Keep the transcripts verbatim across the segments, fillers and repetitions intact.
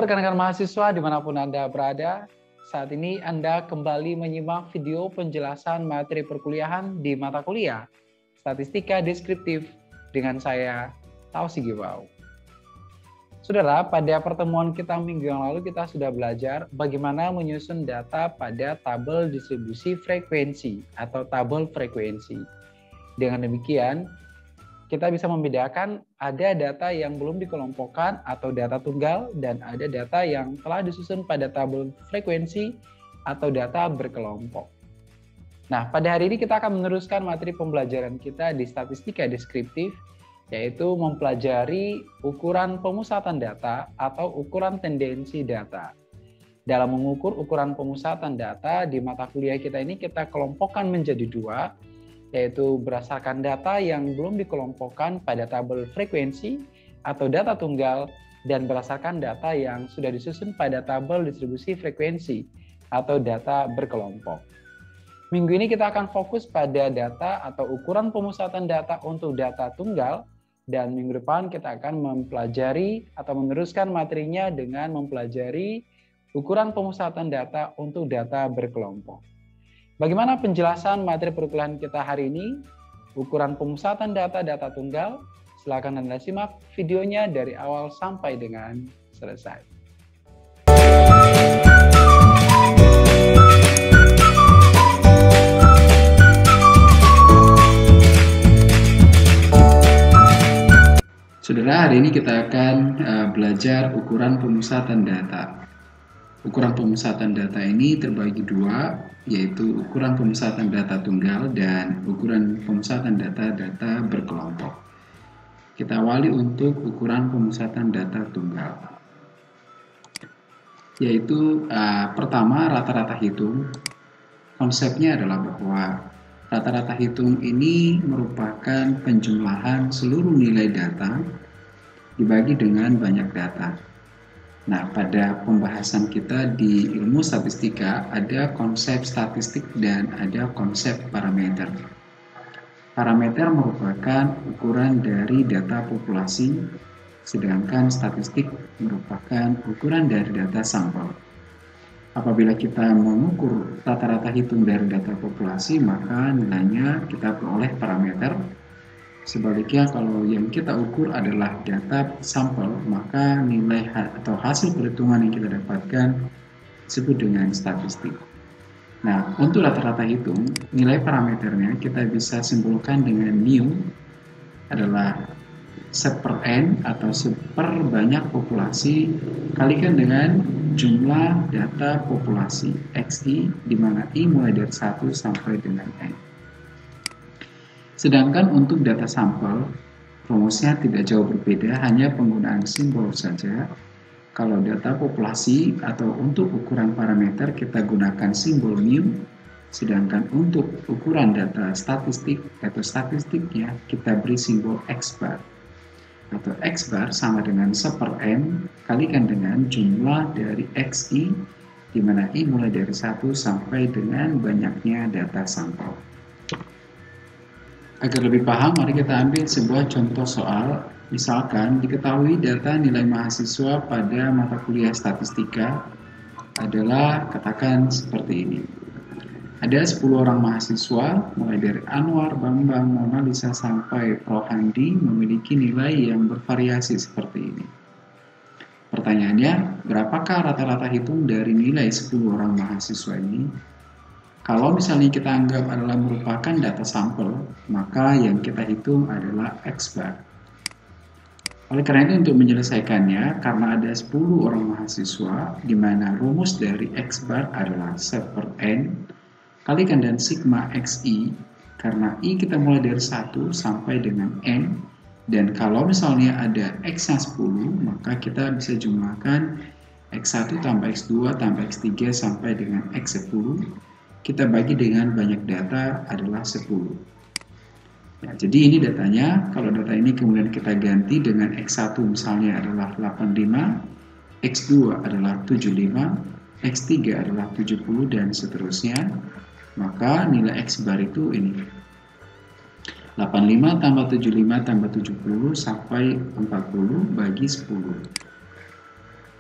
rekan-rekan mahasiswa dimanapun Anda berada, saat ini Anda kembali menyimak video penjelasan materi perkuliahan di mata kuliah Statistika Deskriptif dengan saya, Tausi Gibau. Saudara, pada pertemuan kita minggu yang lalu kita sudah belajar bagaimana menyusun data pada tabel distribusi frekuensi atau tabel frekuensi. Dengan demikian, kita bisa membedakan ada data yang belum dikelompokkan atau data tunggal dan ada data yang telah disusun pada tabel frekuensi atau data berkelompok. Nah, pada hari ini kita akan meneruskan materi pembelajaran kita di statistika deskriptif, yaitu mempelajari ukuran pemusatan data atau ukuran tendensi data. Dalam mengukur ukuran pemusatan data di mata kuliah kita ini kita kelompokkan menjadi dua, yaitu berdasarkan data yang belum dikelompokkan pada tabel frekuensi atau data tunggal dan berdasarkan data yang sudah disusun pada tabel distribusi frekuensi atau data berkelompok. Minggu ini kita akan fokus pada data atau ukuran pemusatan data untuk data tunggal dan minggu depan kita akan mempelajari atau meneruskan materinya dengan mempelajari ukuran pemusatan data untuk data berkelompok. Bagaimana penjelasan materi perkuliahan kita hari ini? Ukuran pemusatan data-data tunggal. Silakan Anda simak videonya dari awal sampai dengan selesai. Saudara, hari ini kita akan uh, belajar ukuran pemusatan data. Ukuran pemusatan data ini terbagi dua, yaitu ukuran pemusatan data tunggal dan ukuran pemusatan data-data berkelompok. Kita awali untuk ukuran pemusatan data tunggal. Yaitu uh, pertama rata-rata hitung. Konsepnya adalah bahwa rata-rata hitung ini merupakan penjumlahan seluruh nilai data dibagi dengan banyak data. Nah, pada pembahasan kita di ilmu statistika ada konsep statistik dan ada konsep parameter. Parameter merupakan ukuran dari data populasi, sedangkan statistik merupakan ukuran dari data sampel. Apabila kita mengukur rata-rata hitung dari data populasi, maka nilainya kita peroleh parameter. Sebaliknya, kalau yang kita ukur adalah data sampel, maka nilai atau hasil perhitungan yang kita dapatkan disebut dengan statistik. Nah, untuk rata-rata hitung, nilai parameternya kita bisa simpulkan dengan mu adalah seper n atau seper banyak populasi kalikan dengan jumlah data populasi xi, di mana i mulai dari satu sampai dengan n. Sedangkan untuk data sampel, rumusnya tidak jauh berbeda, hanya penggunaan simbol saja. Kalau data populasi atau untuk ukuran parameter kita gunakan simbol mu, sedangkan untuk ukuran data statistik atau statistiknya kita beri simbol X bar. Atau X bar sama dengan seper n kalikan dengan jumlah dari xi, di mana i mulai dari satu sampai dengan banyaknya data sampel. Agar lebih paham, mari kita ambil sebuah contoh soal. Misalkan diketahui data nilai mahasiswa pada mata kuliah statistika adalah, katakan seperti ini. Ada sepuluh orang mahasiswa, mulai dari Anwar, Bambang, Mona Lisa sampai Rohandi, memiliki nilai yang bervariasi seperti ini. Pertanyaannya, berapakah rata-rata hitung dari nilai sepuluh orang mahasiswa ini? Kalau misalnya kita anggap adalah merupakan data sampel, maka yang kita hitung adalah X bar. Oleh karena itu, untuk menyelesaikannya, karena ada sepuluh orang mahasiswa, di mana rumus dari X bar adalah seper n, kalikan dan sigma xi, karena i kita mulai dari satu sampai dengan n, dan kalau misalnya ada x yang sepuluh, maka kita bisa jumlahkan x satu tambah x dua tambah x tiga sampai dengan x sepuluh, kita bagi dengan banyak data adalah sepuluh. Ya, jadi ini datanya. Kalau data ini kemudian kita ganti dengan x satu misalnya adalah delapan puluh lima, x dua adalah tujuh puluh lima, x tiga adalah tujuh puluh, dan seterusnya. Maka nilai X bar itu ini. delapan puluh lima tambah tujuh puluh lima tambah tujuh puluh sampai empat puluh bagi sepuluh.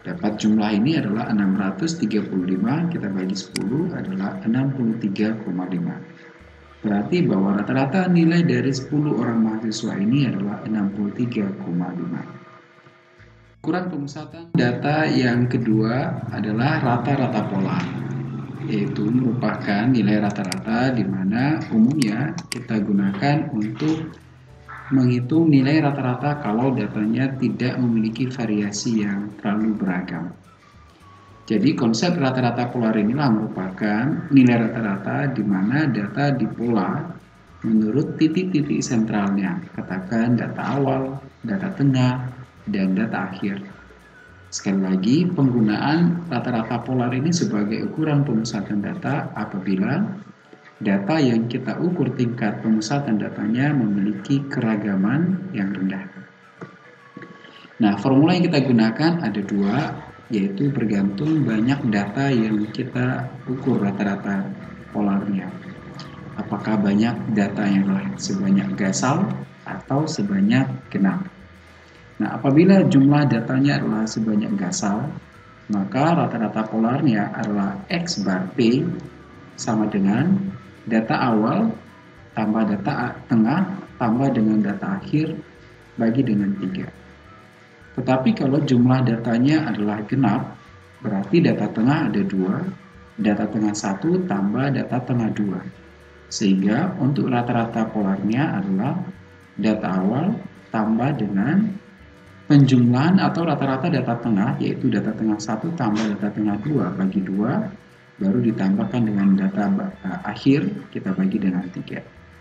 Dapat jumlah ini adalah enam ratus tiga puluh lima, kita bagi sepuluh adalah enam puluh tiga koma lima. Berarti bahwa rata-rata nilai dari sepuluh orang mahasiswa ini adalah enam puluh tiga koma lima. Ukuran pemusatan data yang kedua adalah rata-rata pola, yaitu merupakan nilai rata-rata di mana umumnya kita gunakan untuk menghitung nilai rata-rata kalau datanya tidak memiliki variasi yang terlalu beragam. Jadi konsep rata-rata polar inilah merupakan nilai rata-rata di mana data dipola menurut titik-titik sentralnya, katakan data awal, data tengah, dan data akhir. Sekali lagi, penggunaan rata-rata polar ini sebagai ukuran pemusatan data apabila data yang kita ukur tingkat pemusatan datanya memiliki keragaman yang rendah. Nah, formula yang kita gunakan ada dua, yaitu bergantung banyak data yang kita ukur rata-rata polarnya. Apakah banyak data yang sebanyak gasal atau sebanyak genap. Nah, apabila jumlah datanya adalah sebanyak gasal, maka rata-rata polarnya adalah X bar P sama dengan data awal tambah data tengah tambah dengan data akhir bagi dengan tiga. Tetapi kalau jumlah datanya adalah genap, berarti data tengah ada dua, data tengah satu tambah data tengah dua. Sehingga untuk rata-rata polarnya adalah data awal tambah dengan penjumlahan atau rata-rata data tengah, yaitu data tengah satu tambah data tengah dua bagi dua, baru ditambahkan dengan data akhir, kita bagi dengan tiga.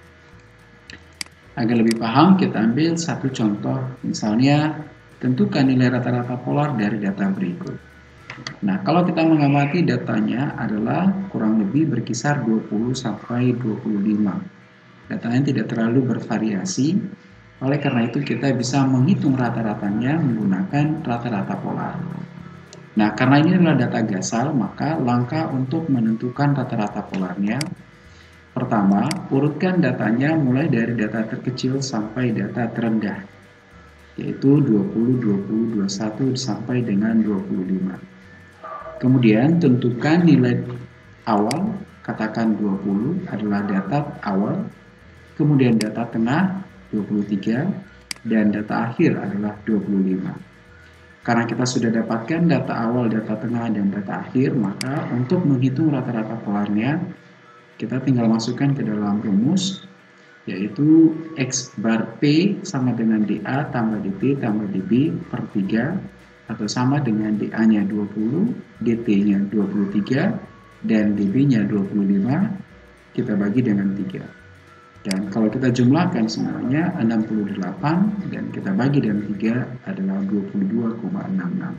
Agar lebih paham, kita ambil satu contoh, misalnya tentukan nilai rata-rata polar dari data berikut. Nah, kalau kita mengamati datanya adalah kurang lebih berkisar dua puluh sampai dua puluh lima. Datanya tidak terlalu bervariasi, oleh karena itu kita bisa menghitung rata-ratanya menggunakan rata-rata polar. Nah, karena ini adalah data gasal, maka langkah untuk menentukan rata-rata polarnya. Pertama, urutkan datanya mulai dari data terkecil sampai data terendah, yaitu dua puluh, dua puluh, dua puluh satu sampai dengan dua puluh lima. Kemudian tentukan nilai awal, katakan dua puluh adalah data awal, kemudian data tengah dua puluh tiga, dan data akhir adalah dua puluh lima. Karena kita sudah dapatkan data awal, data tengah, dan data akhir, maka untuk menghitung rata-rata polarnya, kita tinggal masukkan ke dalam rumus, yaitu X bar P sama dengan D A tambah D T tambah D B per tiga, atau sama dengan D A-nya dua puluh, D T-nya dua puluh tiga, dan D B-nya dua puluh lima, kita bagi dengan tiga. Dan kalau kita jumlahkan semuanya enam puluh delapan dan kita bagi dengan tiga adalah dua puluh dua koma enam enam.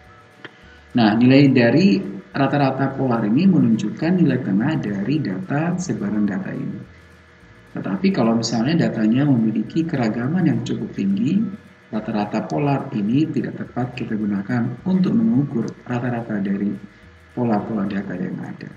Nah, nilai dari rata-rata polar ini menunjukkan nilai tengah dari data sebaran data ini. Tetapi kalau misalnya datanya memiliki keragaman yang cukup tinggi, rata-rata polar ini tidak tepat kita gunakan untuk mengukur rata-rata dari pola-pola data yang ada.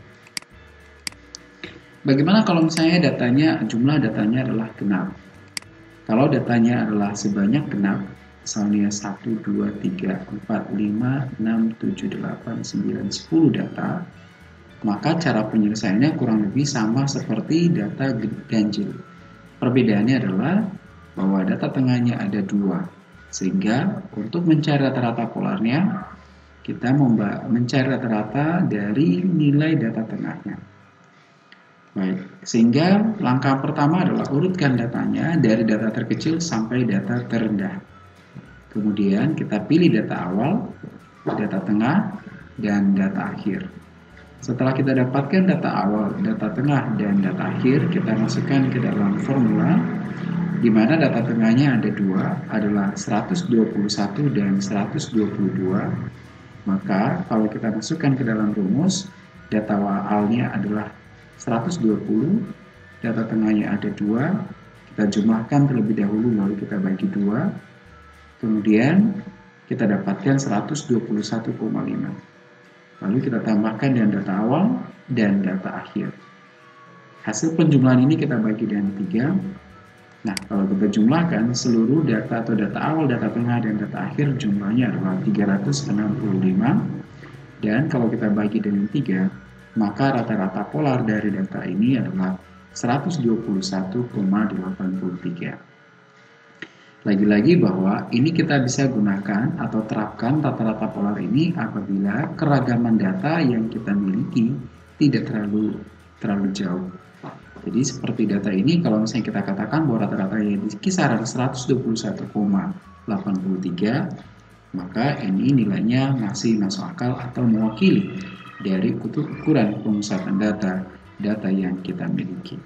Bagaimana kalau misalnya datanya, jumlah datanya adalah genap? Kalau datanya adalah sebanyak genap, misalnya satu, dua, tiga, empat, lima, enam, tujuh, delapan, sembilan, sepuluh data, maka cara penyelesaiannya kurang lebih sama seperti data ganjil. Perbedaannya adalah bahwa data tengahnya ada dua, sehingga untuk mencari rata-rata polarnya, kita mencari rata-rata dari nilai data tengahnya. Baik, sehingga langkah pertama adalah urutkan datanya dari data terkecil sampai data terendah. Kemudian kita pilih data awal, data tengah, dan data akhir. Setelah kita dapatkan data awal, data tengah, dan data akhir, kita masukkan ke dalam formula, di mana data tengahnya ada dua, adalah seratus dua puluh satu dan seratus dua puluh dua. Maka kalau kita masukkan ke dalam rumus, data awalnya adalah seratus dua puluh, data tengahnya ada dua, kita jumlahkan terlebih dahulu lalu kita bagi dua, kemudian kita dapatkan seratus dua puluh satu koma lima, lalu kita tambahkan dengan data awal dan data akhir. Hasil penjumlahan ini kita bagi dengan tiga, Nah, kalau kita jumlahkan seluruh data atau data awal, data tengah, dan data akhir jumlahnya adalah tiga ratus enam puluh lima. Dan kalau kita bagi dengan tiga, maka rata-rata polar dari data ini adalah seratus dua puluh satu koma delapan tiga. Lagi-lagi bahwa ini kita bisa gunakan atau terapkan rata-rata polar ini apabila keragaman data yang kita miliki tidak terlalu terlalu jauh. Jadi seperti data ini, kalau misalnya kita katakan bahwa rata-ratanya di kisaran seratus dua puluh satu koma delapan tiga, maka ini nilainya masih masuk akal atau mewakili dari ukuran pemusatan data data yang kita miliki.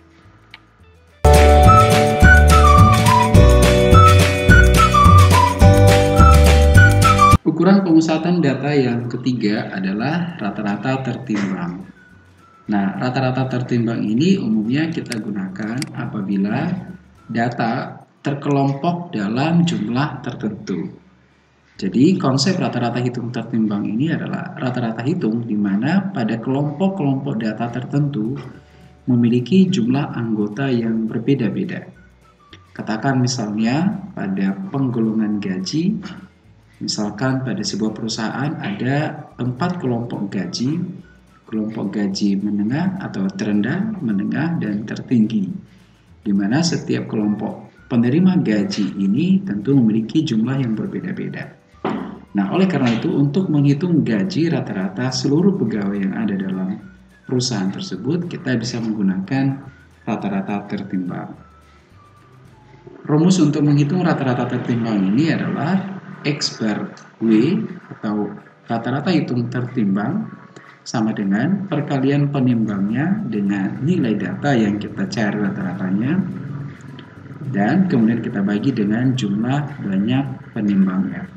Ukuran pemusatan data yang ketiga adalah rata-rata tertimbang. Nah, rata-rata tertimbang ini umumnya kita gunakan apabila data terkelompok dalam jumlah tertentu. Jadi, konsep rata-rata hitung tertimbang ini adalah rata-rata hitung di mana pada kelompok-kelompok data tertentu memiliki jumlah anggota yang berbeda-beda. Katakan misalnya pada penggolongan gaji, misalkan pada sebuah perusahaan ada empat kelompok gaji, kelompok gaji menengah atau terendah, menengah, dan tertinggi, di mana setiap kelompok penerima gaji ini tentu memiliki jumlah yang berbeda-beda. Nah, oleh karena itu untuk menghitung gaji rata-rata seluruh pegawai yang ada dalam perusahaan tersebut, kita bisa menggunakan rata-rata tertimbang. Rumus untuk menghitung rata-rata tertimbang ini adalah X bar W atau rata-rata hitung tertimbang sama dengan perkalian penimbangnya dengan nilai data yang kita cari rata-ratanya, dan kemudian kita bagi dengan jumlah banyak penimbangnya.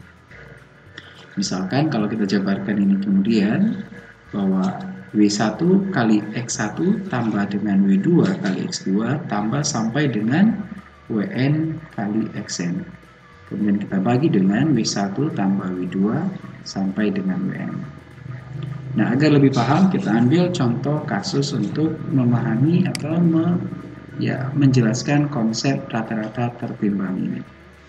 Misalkan kalau kita jabarkan ini kemudian bahwa W satu kali X satu tambah dengan W dua kali X dua tambah sampai dengan W N kali X N. Kemudian kita bagi dengan W satu tambah W dua sampai dengan W N. Nah, agar lebih paham, kita ambil contoh kasus untuk memahami atau me, ya, menjelaskan konsep rata-rata tertimbang ini.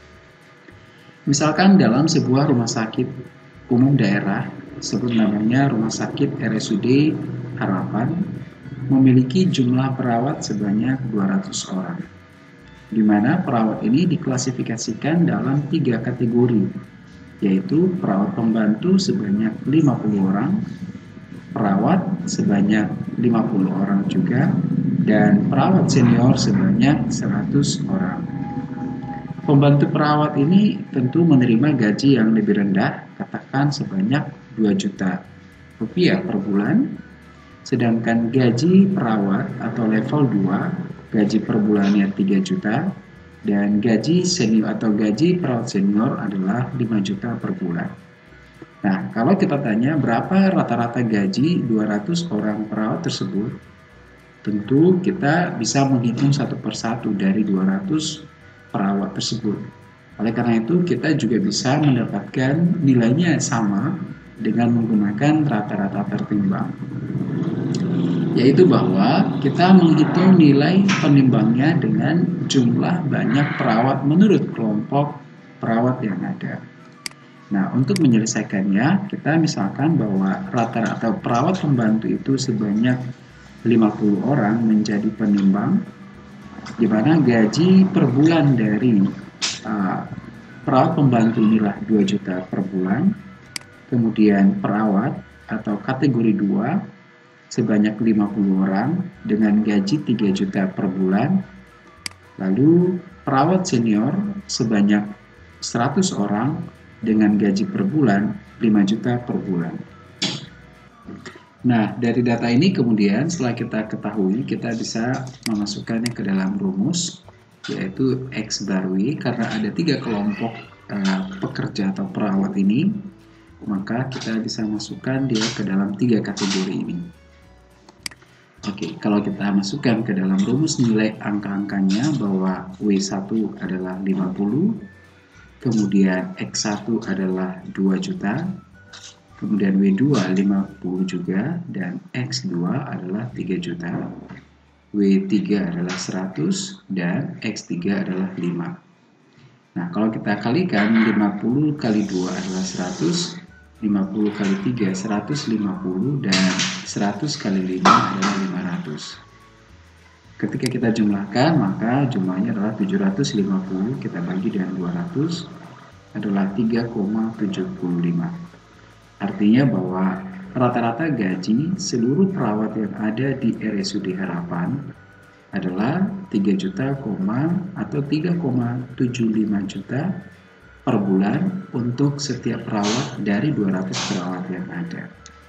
Misalkan dalam sebuah rumah sakit umum daerah, sebut namanya Rumah Sakit R S U D Harapan, memiliki jumlah perawat sebanyak dua ratus orang. Di mana perawat ini diklasifikasikan dalam tiga kategori, yaitu perawat pembantu sebanyak lima puluh orang, perawat sebanyak lima puluh orang juga, dan perawat senior sebanyak seratus orang. Pembantu perawat ini tentu menerima gaji yang lebih rendah, katakan sebanyak dua juta rupiah per bulan, sedangkan gaji perawat atau level dua gaji per bulannya tiga juta, dan gaji senior atau gaji perawat senior adalah lima juta per bulan. Nah, kalau kita tanya berapa rata-rata gaji dua ratus orang perawat tersebut, tentu kita bisa menghitung satu persatu dari dua ratus perawat tersebut. Oleh karena itu, kita juga bisa mendapatkan nilainya sama dengan menggunakan rata-rata tertimbang, yaitu bahwa kita menghitung nilai penimbangnya dengan jumlah banyak perawat menurut kelompok perawat yang ada. Nah, untuk menyelesaikannya, kita misalkan bahwa rata-rata perawat pembantu itu sebanyak lima puluh orang menjadi penimbang, di mana gaji per bulan dari uh, perawat pembantu inilah dua juta per bulan, kemudian perawat atau kategori dua sebanyak lima puluh orang dengan gaji tiga juta per bulan, lalu perawat senior sebanyak seratus orang dengan gaji per bulan lima juta per bulan. Nah, dari data ini kemudian setelah kita ketahui, kita bisa memasukkannya ke dalam rumus, yaitu X bar W, karena ada tiga kelompok uh, pekerja atau perawat ini, maka kita bisa masukkan dia ke dalam tiga kategori ini. Oke, kalau kita masukkan ke dalam rumus nilai angka-angkanya bahwa W satu adalah lima puluh, kemudian X satu adalah dua juta, kemudian W dua lima puluh juga, dan X dua adalah tiga juta. W tiga adalah seratus, dan X tiga adalah lima. Nah, kalau kita kalikan, lima puluh kali dua adalah seratus, lima puluh kali tiga seratus lima puluh, dan seratus kali lima adalah lima ratus. Ketika kita jumlahkan, maka jumlahnya adalah tujuh ratus lima puluh, kita bagi dengan dua ratus, adalah tiga koma tujuh lima. Artinya bahwa rata-rata gaji seluruh perawat yang ada di R S U D Harapan adalah tiga juta, atau tiga koma tujuh lima juta per bulan untuk setiap perawat dari dua ratus perawat yang ada.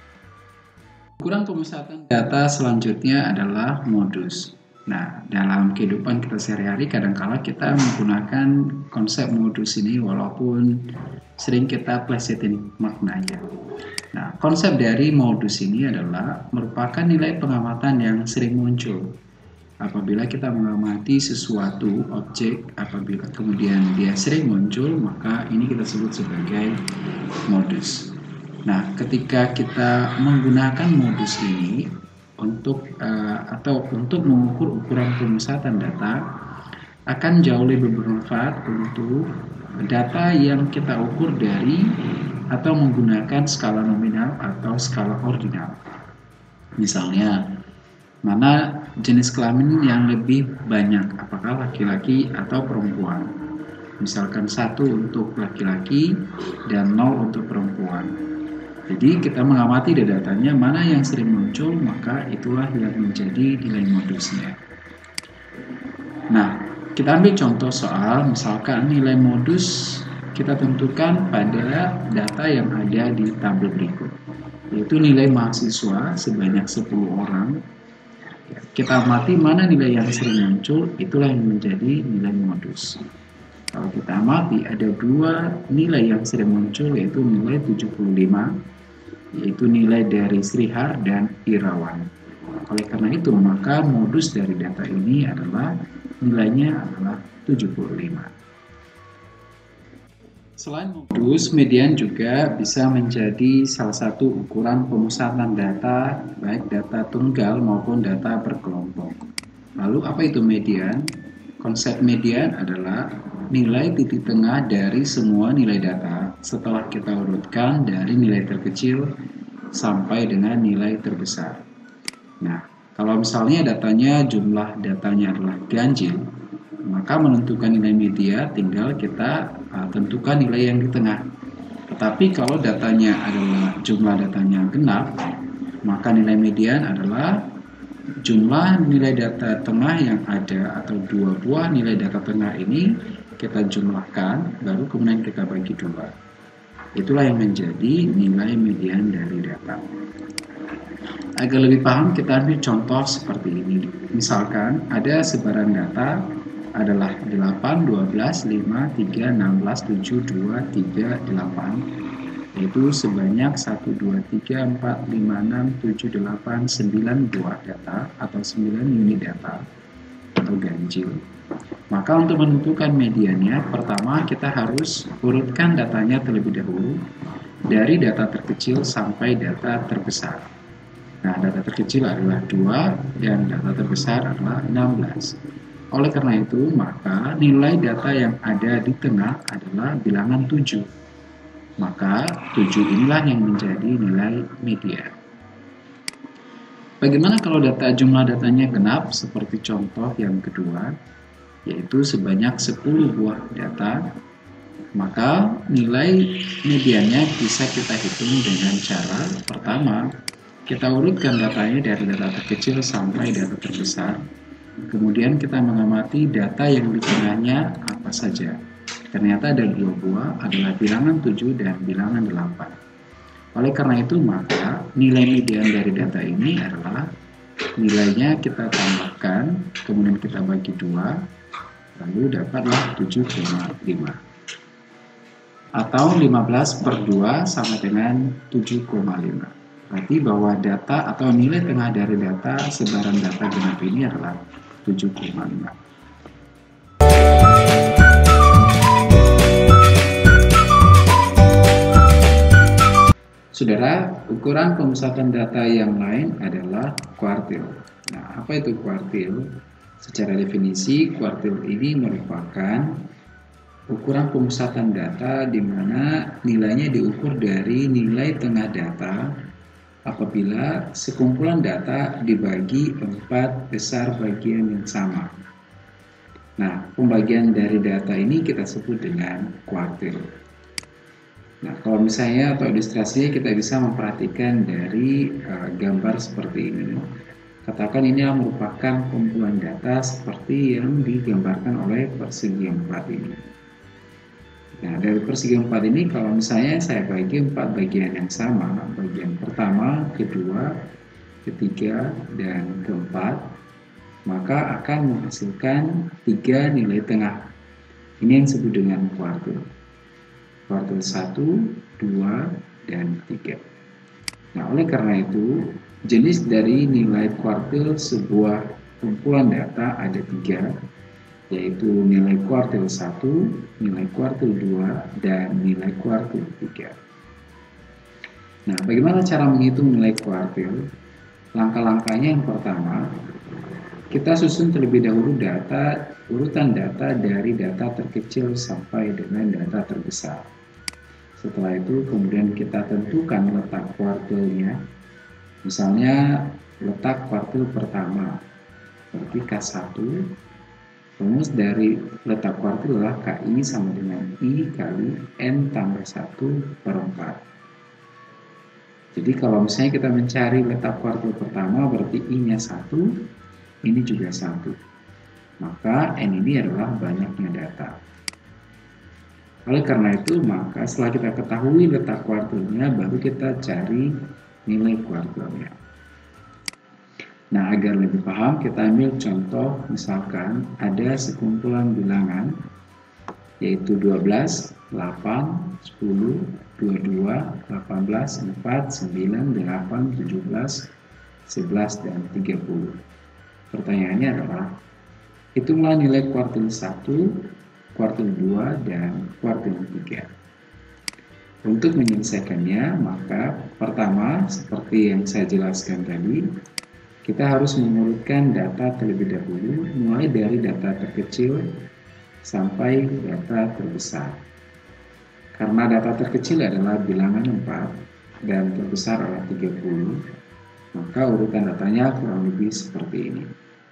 Ukuran pemusatan data selanjutnya adalah modus. Nah, dalam kehidupan kita sehari-hari kadangkala kita menggunakan konsep modus ini walaupun sering kita plesetin maknanya. Nah, konsep dari modus ini adalah merupakan nilai pengamatan yang sering muncul. Apabila kita mengamati sesuatu objek, apabila kemudian dia sering muncul, maka ini kita sebut sebagai modus. Nah, ketika kita menggunakan modus ini untuk uh, atau untuk mengukur ukuran pemusatan data, akan jauh lebih bermanfaat untuk data yang kita ukur dari atau menggunakan skala nominal atau skala ordinal. Misalnya, mana jenis kelamin yang lebih banyak, apakah laki-laki atau perempuan. Misalkan satu untuk laki-laki dan nol untuk perempuan. Jadi kita mengamati dari datanya mana yang sering muncul, maka itulah yang menjadi nilai modusnya. Nah, kita ambil contoh soal misalkan nilai modus kita tentukan pada data yang ada di tabel berikut, yaitu nilai mahasiswa sebanyak sepuluh orang. Kita amati mana nilai yang sering muncul, itulah yang menjadi nilai modus. Kalau kita amati ada dua nilai yang sering muncul, yaitu nilai tujuh puluh lima, yaitu nilai dari Srihar dan Irawan. Oleh karena itu, maka modus dari data ini adalah nilainya adalah tujuh puluh lima. Selain modus, median juga bisa menjadi salah satu ukuran pemusatan data, baik data tunggal maupun data berkelompok. Lalu apa itu median? Konsep median adalah nilai titik tengah dari semua nilai data setelah kita urutkan dari nilai terkecil sampai dengan nilai terbesar. Nah, kalau misalnya datanya jumlah datanya adalah ganjil, maka menentukan nilai media tinggal kita uh, tentukan nilai yang di tengah. Tetapi kalau datanya adalah jumlah datanya genap, maka nilai median adalah jumlah nilai data tengah yang ada atau dua buah nilai data tengah ini kita jumlahkan, baru kemudian kita bagi dua. Itulah yang menjadi nilai median dari data. Agar lebih paham, kita ambil contoh seperti ini. Misalkan ada sebaran data adalah delapan, dua belas, lima, tiga, enam belas, tujuh, dua, tiga, delapan, yaitu sebanyak satu, dua, tiga, empat, lima, enam, tujuh, delapan, sembilan buah data atau sembilan unit data atau ganjil. Maka untuk menentukan mediannya, pertama kita harus urutkan datanya terlebih dahulu dari data terkecil sampai data terbesar. Nah, data terkecil adalah dua dan data terbesar adalah enam belas. Oleh karena itu, maka nilai data yang ada di tengah adalah bilangan tujuh. Maka tujuh inilah yang menjadi nilai median. Bagaimana kalau data jumlah datanya genap seperti contoh yang kedua, yaitu sebanyak sepuluh buah data, maka nilai mediannya bisa kita hitung dengan cara pertama, kita urutkan datanya dari data terkecil sampai data terbesar. Kemudian kita mengamati data yang di tengahnya apa saja. Ternyata ada dua buah, adalah bilangan tujuh dan bilangan delapan. Oleh karena itu, maka nilai median dari data ini adalah nilainya kita tambahkan, kemudian kita bagi dua, lalu dapatlah tujuh koma lima. Atau lima belas per dua sama dengan tujuh koma lima. Berarti bahwa data atau nilai tengah dari data sebaran data genap ini adalah tujuh koma lima. Saudara, ukuran pemusatan data yang lain adalah kuartil. Nah, apa itu kuartil? Secara definisi, kuartil ini merupakan ukuran pemusatan data di mana nilainya diukur dari nilai tengah data apabila sekumpulan data dibagi empat besar bagian yang sama. Nah, pembagian dari data ini kita sebut dengan kuartil. Nah, kalau misalnya atau ilustrasinya kita bisa memperhatikan dari uh, gambar seperti ini. Katakan ini merupakan kumpulan data seperti yang digambarkan oleh persegi empat ini. Nah, dari persegi empat ini kalau misalnya saya bagi empat bagian yang sama, bagian pertama, kedua, ketiga, dan keempat, maka akan menghasilkan tiga nilai tengah. Ini yang disebut dengan kuartil. Kuartil satu, dua, dan tiga. Nah, oleh karena itu, jenis dari nilai kuartil sebuah kumpulan data ada tiga, yaitu nilai kuartil satu, nilai kuartil dua, dan nilai kuartil tiga. Nah, bagaimana cara menghitung nilai kuartil? Langkah-langkahnya yang pertama, kita susun terlebih dahulu data, urutan data dari data terkecil sampai dengan data terbesar. Setelah itu kemudian kita tentukan letak kuartilnya. Misalnya letak kuartil pertama, berarti K satu. Rumus dari letak kuartil adalah K I sama dengan I kali N tambah satu per empat. Jadi kalau misalnya kita mencari letak kuartil pertama berarti I-nya satu, ini juga satu. Maka N ini adalah banyaknya data. Oleh karena itu, maka setelah kita ketahui letak kuartilnya, baru kita cari nilai kuartilnya. Nah, agar lebih paham, kita ambil contoh, misalkan ada sekumpulan bilangan, yaitu dua belas, delapan, sepuluh, dua puluh dua, delapan belas, empat, sembilan, delapan, tujuh belas, sebelas, dan tiga puluh. Pertanyaannya adalah, hitunglah nilai kuartil satu, kuartil dua, dan kuartil tiga. Untuk menyelesaikannya, maka pertama, seperti yang saya jelaskan tadi, kita harus mengurutkan data terlebih dahulu, mulai dari data terkecil sampai data terbesar. Karena data terkecil adalah bilangan empat dan terbesar adalah tiga puluh, maka urutan datanya kurang lebih seperti ini.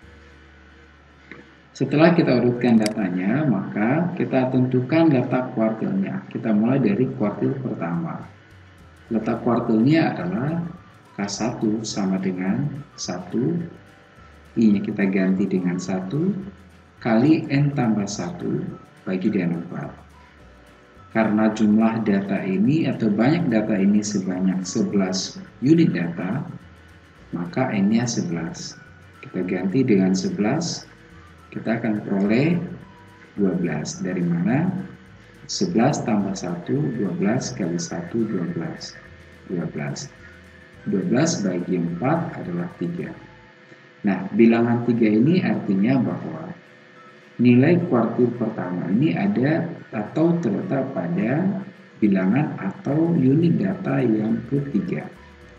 Setelah kita urutkan datanya, maka kita tentukan letak kuartilnya. Kita mulai dari kuartil pertama. Letak kuartilnya adalah K satu sama dengan satu, I-nya kita ganti dengan satu, kali N tambah satu, bagi dengan empat. Karena jumlah data ini atau banyak data ini sebanyak sebelas unit data, maka N-nya sebelas. Kita ganti dengan sebelas, kita akan peroleh dua belas. Dari mana? sebelas tambah satu, dua belas kali satu, dua belas. dua belas. dua belas bagi empat adalah tiga. Nah, bilangan tiga ini artinya bahwa nilai kuartil pertama ini ada atau terletak pada bilangan atau unit data yang ketiga.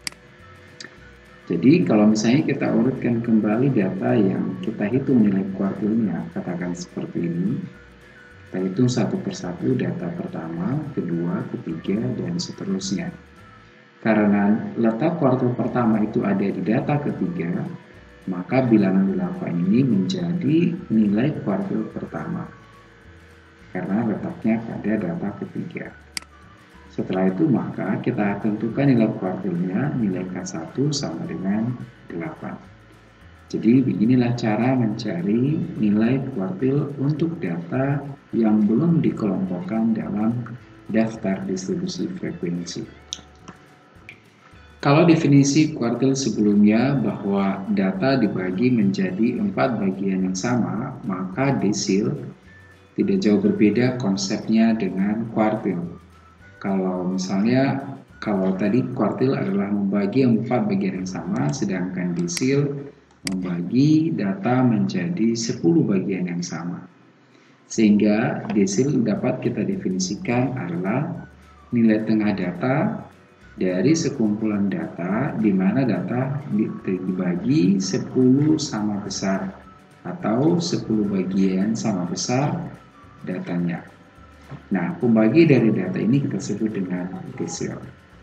Jadi kalau misalnya kita urutkan kembali data yang kita hitung nilai kuartilnya, katakan seperti ini, kita hitung satu persatu data pertama, kedua, ketiga, dan seterusnya. Karena letak kuartil pertama itu ada di data ketiga, maka bilangan delapan ini menjadi nilai kuartil pertama. Karena letaknya pada data ketiga. Setelah itu maka kita tentukan nilai kuartilnya, nilai K satu sama dengan delapan. Jadi beginilah cara mencari nilai kuartil untuk data yang belum dikelompokkan dalam daftar distribusi frekuensi. Kalau definisi kuartil sebelumnya bahwa data dibagi menjadi empat bagian yang sama, maka desil tidak jauh berbeda konsepnya dengan kuartil. Kalau misalnya, kalau tadi kuartil adalah membagi empat bagian yang sama, sedangkan desil membagi data menjadi sepuluh bagian yang sama. Sehingga desil dapat kita definisikan adalah nilai tengah data dari sekumpulan data di mana data dibagi sepuluh sama besar atau sepuluh bagian sama besar datanya. Nah, pembagi dari data ini kita sebut dengan desil.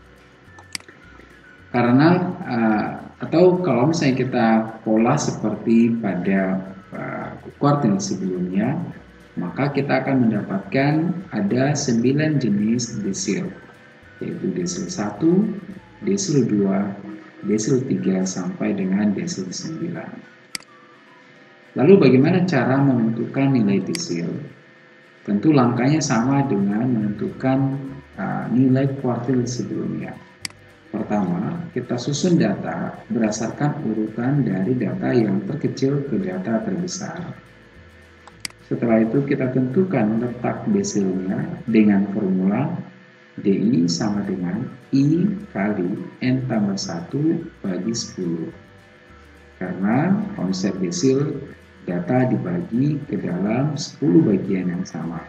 Karena uh, atau kalau misalnya kita pola seperti pada uh, kuartil sebelumnya, maka kita akan mendapatkan ada sembilan jenis desil, yaitu desil satu, desil dua, desil tiga sampai dengan desil sembilan. Lalu bagaimana cara menentukan nilai desil? Tentu langkahnya sama dengan menentukan uh, nilai kuartil sebelumnya. Pertama, kita susun data berdasarkan urutan dari data yang terkecil ke data terbesar. Setelah itu kita tentukan letak desilnya dengan formula D I sama dengan I kali N tambah satu bagi sepuluh. Karena konsep desil, data dibagi ke dalam sepuluh bagian yang sama.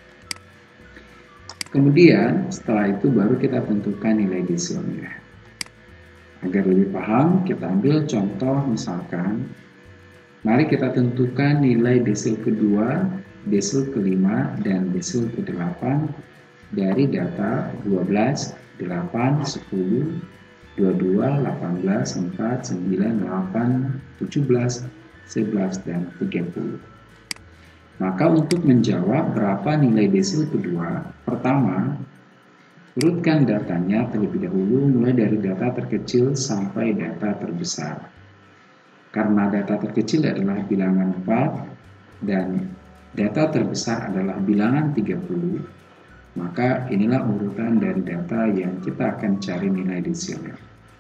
Kemudian setelah itu baru kita tentukan nilai desilnya. Agar lebih paham, kita ambil contoh misalkan, mari kita tentukan nilai desil kedua, desil kelima, dan desil kedelapan dari data dua belas, delapan, sepuluh, dua puluh dua, delapan belas, empat, sembilan, delapan, tujuh belas, sebelas, dan tiga puluh. Maka untuk menjawab berapa nilai desil kedua, pertama, urutkan datanya terlebih dahulu mulai dari data terkecil sampai data terbesar. Karena data terkecil adalah bilangan empat dan data terbesar adalah bilangan tiga puluh, maka inilah urutan dari data yang kita akan cari nilai desilnya.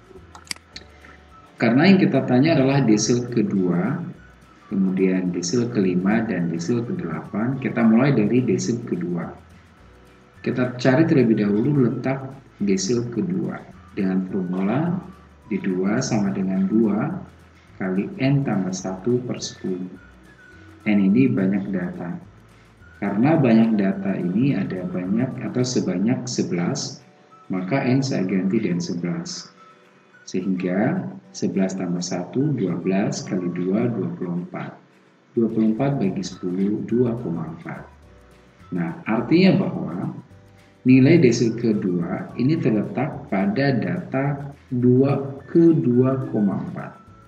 Karena yang kita tanya adalah desil kedua, kemudian desil kelima dan desil kedelapan, kita mulai dari desil kedua. Kita cari terlebih dahulu letak desil kedua dengan formula D dua sama dengan dua kali N tambah satu per sepuluh. N ini banyak data. Karena banyak data ini ada banyak atau sebanyak sebelas, maka N saya ganti dengan sebelas. Sehingga sebelas tambah satu, dua belas kali dua, dua puluh empat. dua puluh empat bagi sepuluh, dua koma empat. Nah, artinya bahwa nilai desil kedua ini terletak pada data dua ke dua koma empat.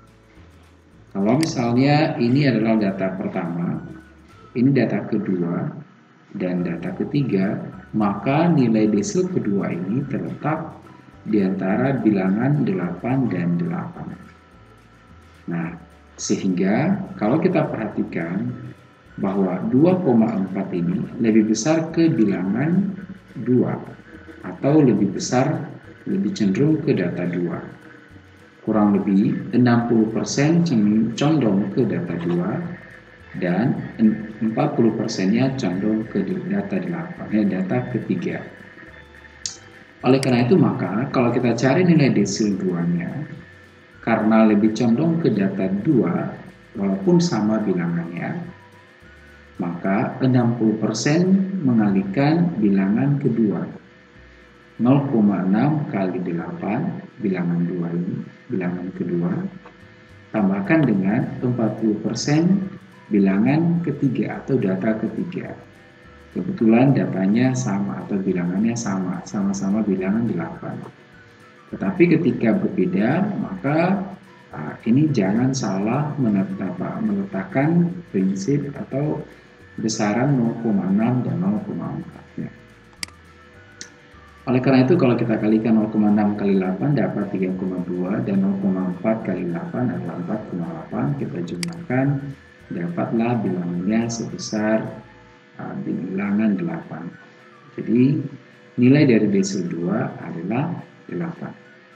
Kalau misalnya ini adalah data pertama, ini data kedua, dan data ketiga, maka nilai desil kedua ini terletak di antara bilangan delapan dan delapan. Nah, sehingga kalau kita perhatikan bahwa dua koma empat ini lebih besar ke bilangan dua atau lebih besar, lebih cenderung ke data dua. Kurang lebih enam puluh persen condong ke data dua dan empat puluh persennya condong ke data delapan, ya, data ketiga. Oleh karena itu maka kalau kita cari nilai desil duanya, karena lebih condong ke data dua walaupun sama bilangannya, maka enam puluh persen mengalihkan bilangan kedua. nol koma enam kali delapan, bilangan dua ini, bilangan kedua, tambahkan dengan empat puluh persen bilangan ketiga atau data ketiga. Kebetulan datanya sama atau bilangannya sama, sama-sama bilangan delapan. Tetapi ketika berbeda, maka nah, ini jangan salah meletakkan prinsip atau besaran nol koma enam dan nol koma empat. Ya. Oleh karena itu kalau kita kalikan nol koma enam kali delapan dapat tiga koma dua dan nol koma empat kali delapan adalah empat koma delapan. Kita jumlahkan, dapatlah bilangannya sebesar uh, bilangan delapan. Jadi nilai dari desil dua adalah delapan.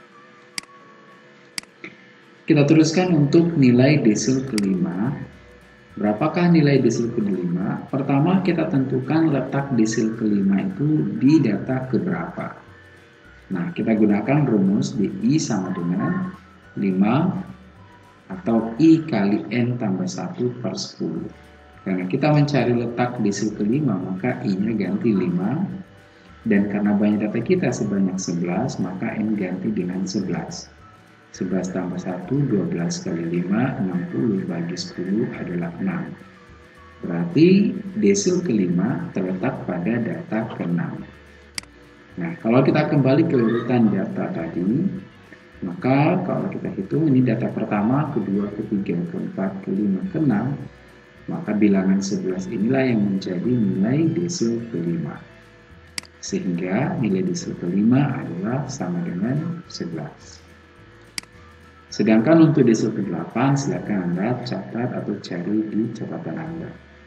Kita teruskan untuk nilai desil kelima. Berapakah nilai desil kelima? Pertama kita tentukan letak desil kelima itu di data keberapa. Nah, kita gunakan rumus D I sama dengan lima atau I kali N tambah satu per sepuluh. Karena kita mencari letak desil kelima, maka I-nya ganti lima. Dan karena banyak data kita sebanyak sebelas, maka N ganti dengan sebelas. sebelas tambah satu, dua belas kali lima, enam puluh bagi sepuluh adalah enam. Berarti desil kelima terletak pada data keenam. Nah, kalau kita kembali ke urutan data tadi, maka kalau kita hitung ini data pertama, kedua, ketiga, keempat, kelima, keenam, maka bilangan sebelas inilah yang menjadi nilai desil kelima. Sehingga nilai desil kelima adalah sama dengan sebelas. Sedangkan untuk desil kedelapan, silakan Anda catat atau cari di catatan Anda.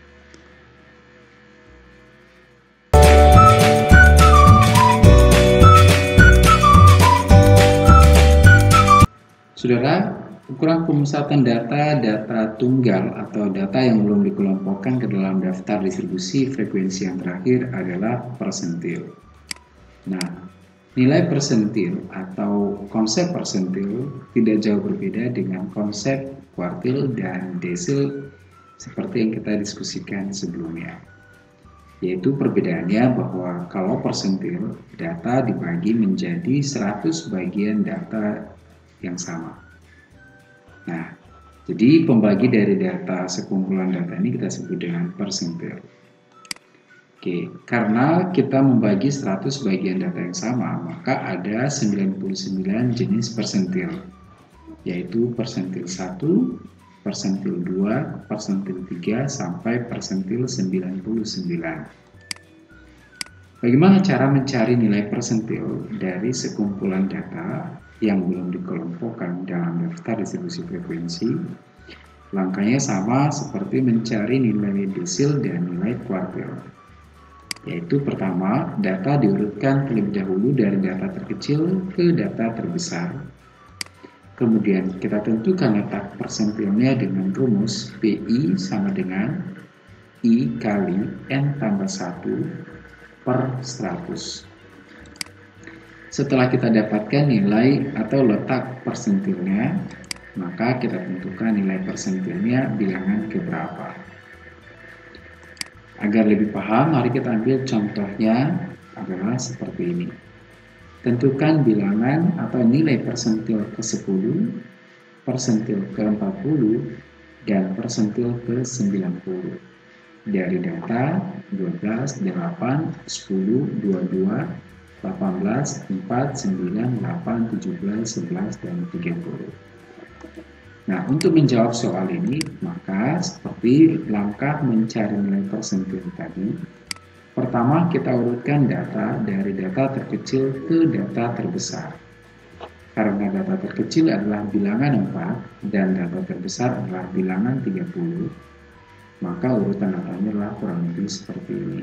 Saudara, ukuran pemusatan data, data tunggal atau data yang belum dikelompokkan ke dalam daftar distribusi frekuensi yang terakhir adalah persentil. Nah, nilai persentil atau konsep persentil tidak jauh berbeda dengan konsep kuartil dan desil seperti yang kita diskusikan sebelumnya. Yaitu perbedaannya bahwa kalau persentil, data dibagi menjadi seratus bagian data yang sama. Nah, jadi pembagi dari data sekumpulan data ini kita sebut dengan persentil. Oke, karena kita membagi seratus bagian data yang sama, maka ada sembilan puluh sembilan jenis persentil, yaitu persentil satu, persentil dua, persentil tiga, sampai persentil sembilan puluh sembilan. Bagaimana cara mencari nilai persentil dari sekumpulan data yang belum dikelompokkan dalam daftar distribusi frekuensi? Langkahnya sama seperti mencari nilai desil dan nilai kuartil. Yaitu pertama, data diurutkan terlebih dahulu dari data terkecil ke data terbesar. Kemudian kita tentukan letak persentilnya dengan rumus P I sama dengan I kali N tambah satu per seratus. Setelah kita dapatkan nilai atau letak persentilnya, maka kita tentukan nilai persentilnya bilangan keberapa. Agar lebih paham, mari kita ambil contohnya adalah seperti ini. Tentukan bilangan atau nilai persentil ke sepuluh, persentil ke empat puluh, dan persentil ke sembilan puluh. Dari data dua belas, delapan, sepuluh, dua puluh dua, delapan belas, empat, sembilan, delapan, tujuh belas, sebelas, dan tiga puluh. Nah, untuk menjawab soal ini, maka seperti langkah mencari nilai persentil tadi, pertama kita urutkan data dari data terkecil ke data terbesar. Karena data terkecil adalah bilangan empat dan data terbesar adalah bilangan tiga puluh, maka urutan datanya adalah kurang lebih seperti ini.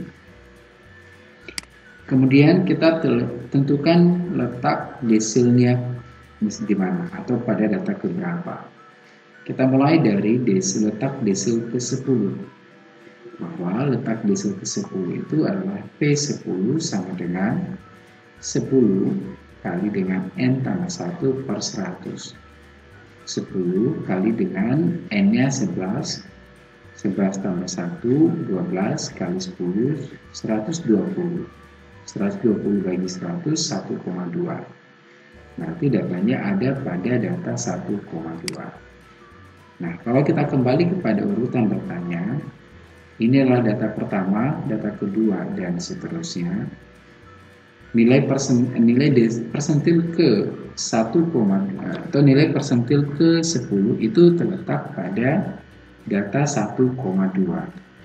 Kemudian kita tentukan letak desilnya di mana atau pada data keberapa. Kita mulai dari desil, letak desil ke sepuluh. Bahwa letak desil ke sepuluh itu adalah P sepuluh sama dengan sepuluh kali dengan N tambah satu per seratus. sepuluh kali dengan N-nya sebelas. sebelas tambah satu, dua belas kali sepuluh, seratus dua puluh. seratus dua puluh bagi seratus, satu koma dua. Berarti datanya ada pada data satu koma dua. Nah, kalau kita kembali kepada urutan datanya, ini adalah data pertama, data kedua, dan seterusnya. Nilai persen, nilai persentil ke satu, atau nilai persentil ke sepuluh itu terletak pada data satu koma dua.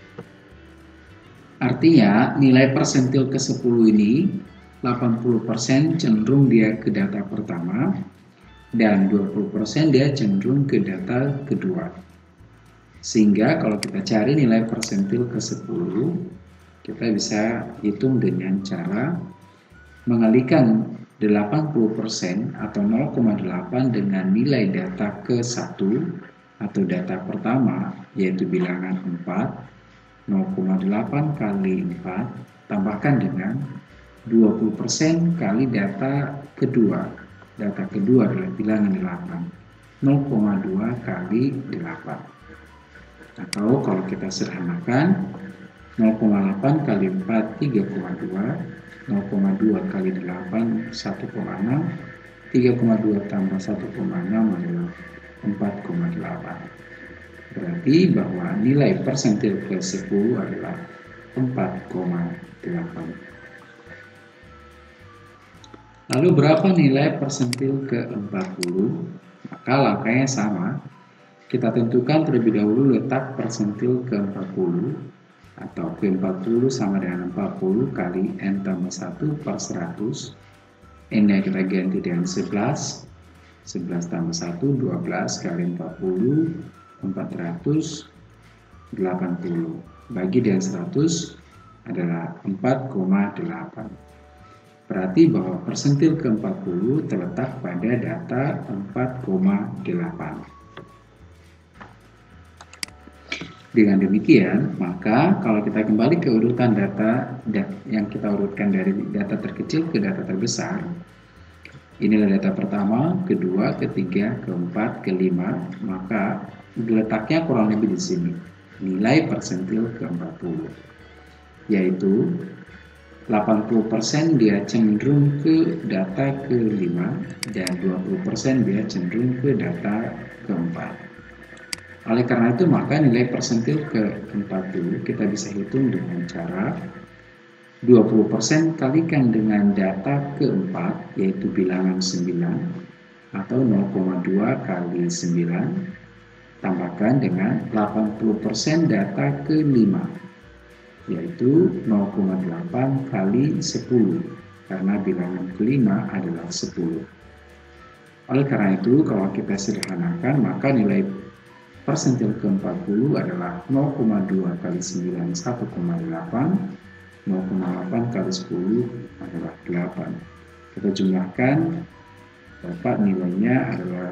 Artinya nilai persentil ke sepuluh ini delapan puluh persen cenderung dia ke data pertama dan dua puluh persen dia cenderung ke data kedua. Sehingga kalau kita cari nilai persentil ke sepuluh, kita bisa hitung dengan cara mengalihkan delapan puluh persen atau nol koma delapan dengan nilai data ke satu atau data pertama, yaitu bilangan empat. nol koma delapan kali empat tambahkan dengan dua puluh persen kali data kedua. Data kedua adalah bilangan delapan. nol koma dua kali delapan. Atau kalau kita sederhanakan, nol koma delapan kali empat, tiga koma dua. nol koma dua kali delapan, satu koma enam. tiga koma dua tambah satu koma enam adalah empat koma delapan. Berarti bahwa nilai persentil ke sepuluh adalah empat koma delapan. Lalu berapa nilai persentil ke empat puluh? Maka langkahnya sama. Kita tentukan terlebih dahulu letak persentil ke empat puluh, atau ke empat puluh sama dengan empat puluh kali N tambah satu per seratus. N-nya kita ganti dengan sebelas. sebelas tambah satu, dua belas kali empat puluh, empat ratus delapan puluh. Bagi dengan seratus adalah empat koma delapan. Berarti bahwa persentil ke empat puluh terletak pada data empat koma delapan. Dengan demikian, maka kalau kita kembali ke urutan data yang kita urutkan dari data terkecil ke data terbesar, inilah data pertama, kedua, ketiga, keempat, kelima, maka letaknya kurang lebih di sini. Nilai persentil ke empat puluh, yaitu delapan puluh persen dia cenderung ke data kelima dan dua puluh persen dia cenderung ke data keempat. Oleh karena itu, maka nilai persentil ke empat puluh kita bisa hitung dengan cara dua puluh persen kalikan dengan data keempat, yaitu bilangan sembilan, atau nol koma dua kali sembilan, tambahkan dengan delapan puluh persen data kelima, yaitu nol koma delapan kali sepuluh, karena bilangan kelima adalah sepuluh. Oleh karena itu, kalau kita sederhanakan, maka nilai persentil ke empat puluh adalah nol koma dua kali sembilan, satu koma delapan, nol koma delapan kali sepuluh adalah delapan. Kita jumlahkan, dapat nilainya adalah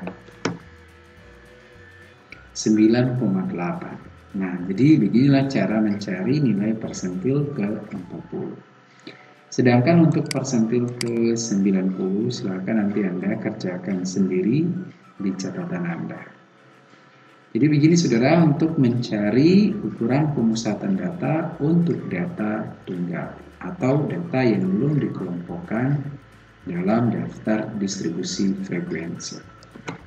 sembilan koma delapan. Nah, jadi beginilah cara mencari nilai persentil ke empat puluh. Sedangkan untuk persentil ke sembilan puluh, silakan nanti Anda kerjakan sendiri di catatan Anda. Jadi begini saudara, untuk mencari ukuran pemusatan data untuk data tunggal atau data yang belum dikelompokkan dalam daftar distribusi frekuensi.